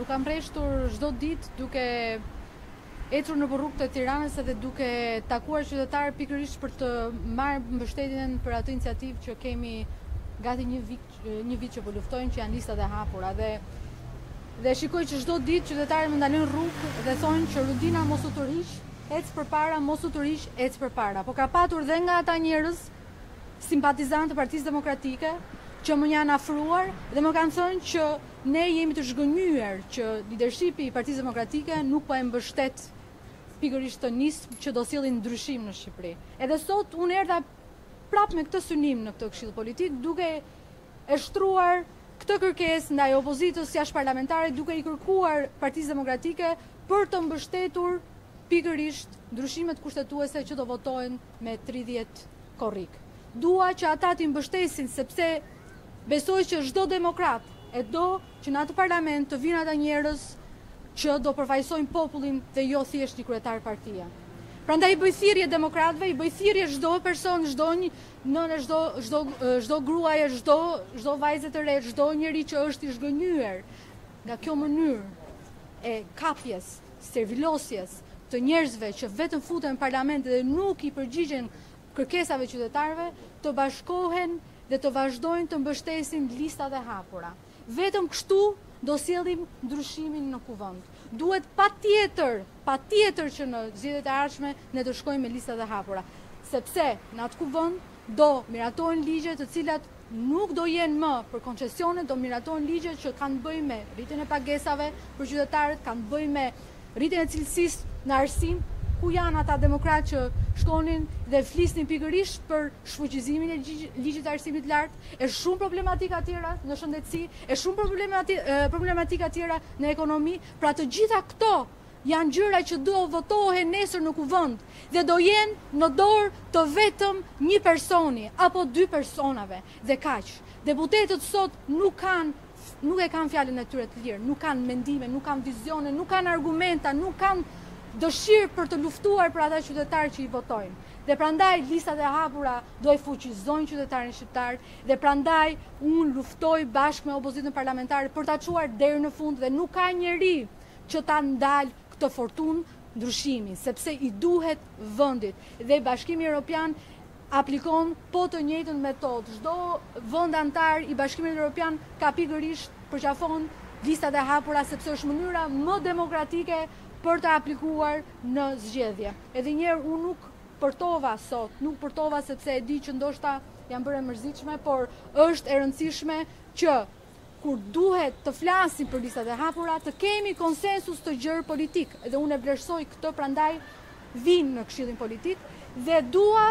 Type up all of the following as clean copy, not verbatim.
Nuk kam rreshtur çdo ditë duke ecur në rrugët të Tiranës edhe duke takuar qytetarë pikërisht për të marrë mbështetjen për atë iniciativë që kemi gati një vit që po luftojnë, që janë listat e hapura dhe shikoj që çdo ditë qytetarët më ndalojnë rrugë dhe thonë që Rudina mos u tërhiq, ec përpara, mos u tërhiq, ec përpara. Po ka patur dhe nga ata njerëz simpatizantë të Partisë Demokratike që më janë afruar dhe më kanë thënë që ne jemi të zhgënjur që lidershipi i Partisë Demokratike nuk po e mbështet pikërisht të nismë që do sillin ndryshim në Shqipëri. Edhe sot unë erdha prapë me këtë synim në këtë këshill politik, duke e shtruar këtë kërkesë ndaj opozitës jashtëparlamentare, duke i kërkuar Partisë Demokratike për të mbështetur pikërisht ndryshimet kushtetuese që do votohen me 30 korrik. Dua që ata t'i mbështesin sepse besoj që çdo demokrat e do që në atë parlament të vinë ata njerëz që do përfaqësojnë popullin dhe jo thjesht një kryetar partia. Prandaj i bëj thirrje demokratëve, i bëj thirrje çdo person, çdo nënë, çdo gruaje, çdo vajzë të re, çdo njeri që është i zhgënjur nga kjo mënyrë e kapjes, servilosjes të njerëzve që vetëm futen në parlament dhe nuk i përgjigjen kërkesave qytetarëve, të bashkohen dhe të vazhdojnë të mbështesin listat e hapura. Vetëm kështu do sjellim ndryshimin në kuvend. Duhet patjetër që në zgjedhjet e ardhshme ne të shkojmë me listat e hapura, sepse në atë kuvend do miratohen ligje të cilat nuk do jenë më për koncesione, do miratohen ligje që kanë të bëjnë me rritjen e pagesave për qytetarët, kanë të bëjnë me rritjen e cilësisë në arsim. Ku janë ata demokratë që shkonin dhe flisnin pikërisht për shfuqizimin e ligjit të arsimit lartë, e shumë problematika tjera në shëndetësi, e shumë problematika tjera në ekonomi. Pra të gjitha këto janë gjëra që do votohen nesër në kuvend dhe do jenë në dorë të vetëm një personi apo dy personave dhe kaq. Deputetët sot nuk e kanë fjalën e tyre të lirë, nuk kanë mendime, nuk kanë vizione, nuk kanë argumenta, nuk kanë dëshirë për të luftuar për ata qytetarë që i votojnë. Dhe prandaj listat e hapura do i fuqizojnë qytetarin shqiptar dhe prandaj unë luftoj bashkë me opozitën parlamentare për ta çuar deri në fund dhe nuk ka njeri që ta ndal këtë fortunë ndryshimin, sepse i duhet vendit dhe Bashkimi Evropian aplikon po të njëjtën metodë. Çdo vend antar i Bashkimit Evropian ka pikërisht përqafon listat e hapura sepse është mënyra më demokratike për të aplikuar në zgjedhje. Edhe njerë unë nuk përtova sot, nuk përtova sepse e di që ndoshta janë bërë e mërzitshme, por është e rëndësishme që kur duhet të flasim për listat e hapura, të kemi konsensus të gjerë politik. Edhe unë e vlerësoj këtë, prandaj vinë në këshillin politik dhe dua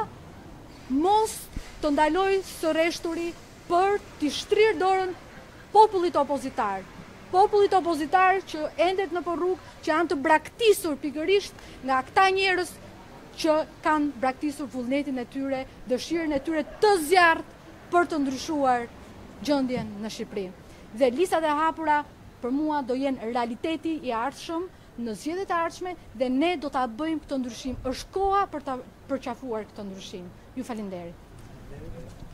mos të ndaloj së rreshturi për t'i shtrirë dorën popullit opozitar. Popullit opozitar që endet në rrugë, që janë të braktisur pikërisht nga këta njerëz që kanë braktisur vullnetin e tyre, dëshirën e tyre të zjarrt për të ndryshuar gjendjen në Shqipëri. Dhe listat e hapura për mua do jenë realiteti i ardhshëm në zgjedhjet e ardhshme dhe ne do ta bëjmë këtë ndryshim. Është koha për ta përqafuar këtë ndryshim. Ju falenderoj.